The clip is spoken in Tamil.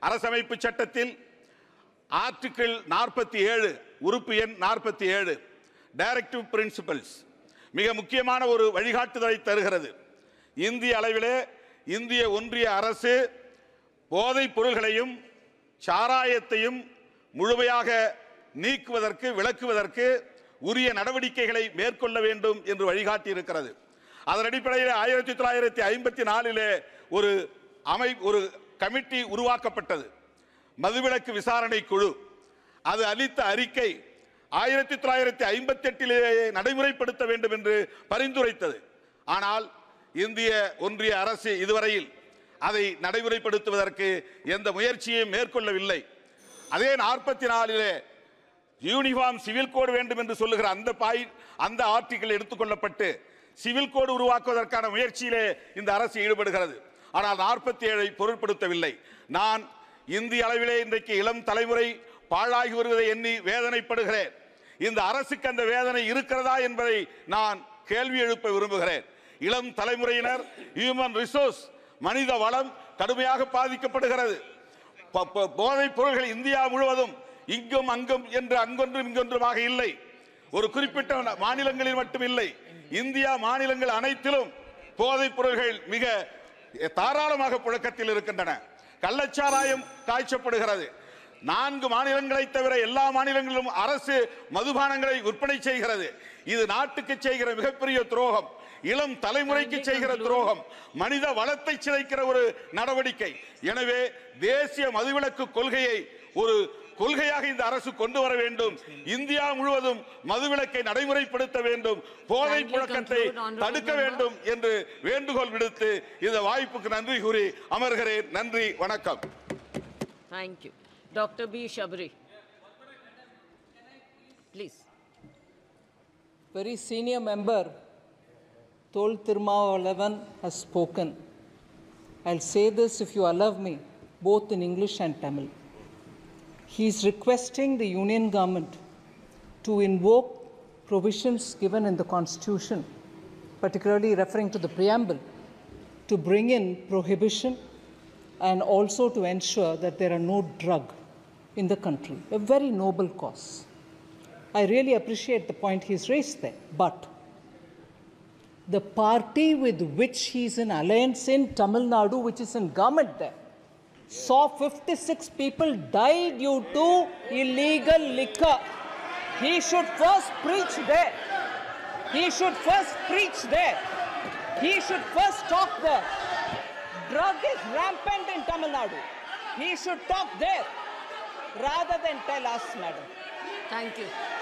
அரசமைப்பு சட்டத்தில் ஆர்டிகிள் 47 உறுப்பு எண் 47 டைரக்டிவ் பிரின்சிபல்ஸ் மிக முக்கியமான ஒரு வழிகாட்டுதலை தருகிறது. இந்திய அளவிலே இந்திய ஒன்றிய அரசு போதைப் பொருள்களையும் சாராயத்தையும் முழுமையாக நீக்குவதற்கு விலக்குவதற்கு உரிய நடவடிக்கைகளை மேற்கொள்ள வேண்டும் என்று வழிகாட்டி இருக்கிறது. அதன் அடிப்படையில் 1954 ஒரு கமிட்டி உருவாக்கப்பட்டது, மதுவிலக்கு விசாரணை குழு. அது அளித்த அறிக்கை 1958 நடைமுறைப்படுத்த வேண்டும் என்று பரிந்துரைத்தது. ஆனால் இந்திய ஒன்றிய அரசு இதுவரையில் அதை நடைமுறைப்படுத்துவதற்கு எந்த முயற்சியையும் மேற்கொள்ளவில்லை. அதே 44 யூனிஃபார்ம் சிவில் கோடு வேண்டும் என்று சொல்லுகிற அந்த ஆர்டிகிள் எடுத்துக்கொள்ளப்பட்டு சிவில் கோடு உருவாக்குவதற்கான முயற்சியிலே இந்த அரசு ஈடுபடுகிறது. ஆனால் 47 பொருட்படுத்தவில்லை. நான் இந்திய அளவிலே இன்றைக்கு இளம் தலைமுறை பாழாகி வருவதை எண்ணி வேதனைப்படுகிறேன். இந்த அரசுக்கு அந்த வேதனை இருக்கிறதா என்பதை நான் கேள்வி எழுப்ப விரும்புகிறேன். இளம் தலைமுறையினர் ஹியூமன் ரிசோர்ஸ் மனித வளம் கடுமையாக பாதிக்கப்படுகிறது. போதைப் பொருள்கள் இந்தியா முழுவதும் இங்கும் அங்கும் என்று அங்கொன்றும் இங்கொன்றுமாக இல்லை, ஒரு குறிப்பிட்ட மாநிலங்களில் மட்டும் இல்லை, இந்தியா மாநிலங்கள் அனைத்திலும் போதைப் பொருள்கள் மிக தாராளமாக புழக்கத்தில் இருக்கின்றன. கள்ளச்சாராயம் காய்ச்சப்படுகிறது. 4 மாநிலங்களை தவிர எல்லா மாநிலங்களிலும் அரசு மதுபானங்களை விற்பனை செய்கிறது. இது நாட்டுக்கு செய்கிற மிகப்பெரிய துரோகம், இளம் தலைமுறைக்கு செய்கிற துரோகம், மனித வளத்தை சிதைக்கிற ஒரு நடவடிக்கை. எனவே தேசிய மதுவிலக்கு கொள்கையை ஒரு கொள்கையாக இந்த அரசு கொண்டு வர வேண்டும். இந்தியா முழுவதும் மதுவிலக்கை நடைமுறைப்படுத்த வேண்டும், போதை புழக்கத்தை தடுக்க வேண்டும் என்று வேண்டுகோள் விடுத்து இந்த வாய்ப்புக்கு நன்றி கூறி அமர்கிறேன். நன்றி, வணக்கம். Thank you. Dr. B. Shabri. Please. Very senior member Thol Thirumavalavan has spoken. I'll say this, if you allow me, both in English and Tamil. He is requesting the union government to invoke provisions given in the Constitution, particularly referring to the preamble, to bring in prohibition and also to ensure that there are no drugs in the country. A very noble cause. I really appreciate the point he's raised there. But the party with which he's in alliance in Tamil Nadu, which is in government there, saw 56 people die due to illegal liquor. He should first preach there. He should first preach there. He should first talk there. Drug is rampant in Tamil Nadu. He should talk there rather than tell us, madam. Thank you.